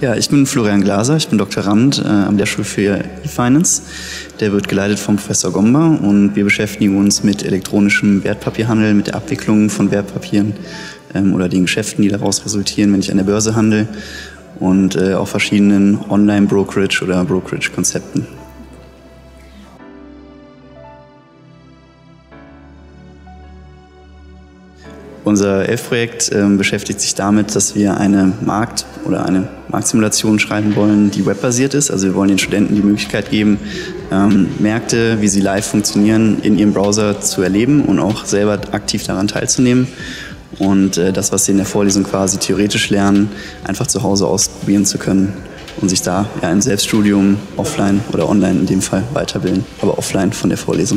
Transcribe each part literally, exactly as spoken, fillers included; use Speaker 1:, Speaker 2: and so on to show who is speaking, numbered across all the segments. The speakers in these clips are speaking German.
Speaker 1: Ja, ich bin Florian Glaser, ich bin Doktorand äh, am Lehrstuhl für E-Finance. Der wird geleitet vom Professor Gomba und wir beschäftigen uns mit elektronischem Wertpapierhandel, mit der Abwicklung von Wertpapieren ähm, oder den Geschäften, die daraus resultieren, wenn ich an der Börse handle, und äh, auch verschiedenen Online-Brokerage- oder Brokerage-Konzepten. Unser Elf-Projekt äh, beschäftigt sich damit, dass wir eine Markt- oder eine Marktsimulation schreiben wollen, die webbasiert ist. Also wir wollen den Studenten die Möglichkeit geben, ähm, Märkte, wie sie live funktionieren, in ihrem Browser zu erleben und auch selber aktiv daran teilzunehmen. Und äh, das, was sie in der Vorlesung quasi theoretisch lernen, einfach zu Hause ausprobieren zu können und sich da ja, im Selbststudium offline oder online in dem Fall weiterbilden, aber offline von der Vorlesung.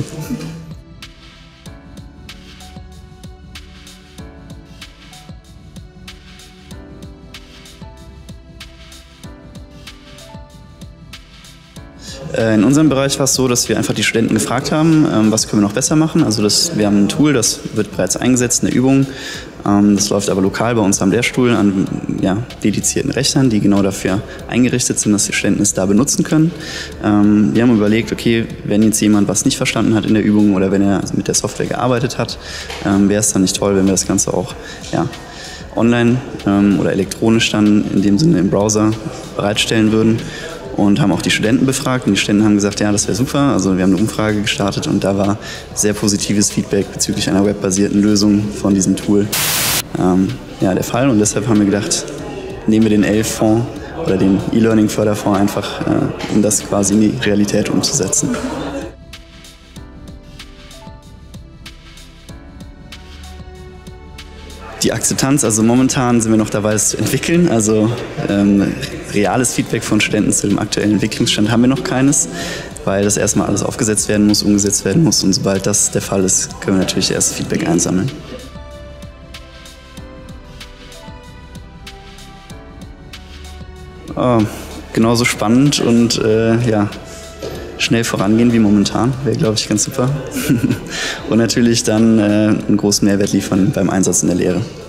Speaker 1: In unserem Bereich war es so, dass wir einfach die Studenten gefragt haben, was können wir noch besser machen. Also das, wir haben ein Tool, das wird bereits eingesetzt in der Übung. Das läuft aber lokal bei uns am Lehrstuhl an ja, dedizierten Rechnern, die genau dafür eingerichtet sind, dass die Studenten es da benutzen können. Wir haben überlegt, okay, wenn jetzt jemand was nicht verstanden hat in der Übung oder wenn er mit der Software gearbeitet hat, wäre es dann nicht toll, wenn wir das Ganze auch ja, online oder elektronisch dann in dem Sinne im Browser bereitstellen würden. Und haben auch die Studenten befragt und die Studenten haben gesagt, ja, das wäre super. Also wir haben eine Umfrage gestartet und da war sehr positives Feedback bezüglich einer webbasierten Lösung von diesem Tool ähm, ja, der Fall. Und deshalb haben wir gedacht, nehmen wir den Elf-Fonds oder den E-Learning-Förderfonds einfach, äh, um das quasi in die Realität umzusetzen. Die Akzeptanz, also momentan sind wir noch dabei, es zu entwickeln. Also ähm, reales Feedback von Studenten zu dem aktuellen Entwicklungsstand haben wir noch keines, weil das erstmal alles aufgesetzt werden muss, umgesetzt werden muss. Und sobald das der Fall ist, können wir natürlich erst Feedback einsammeln. Oh, genauso spannend und äh, ja, schnell vorangehen wie momentan, wäre, glaube ich, ganz super. Und natürlich dann äh, einen großen Mehrwert liefern beim Einsatz in der Lehre.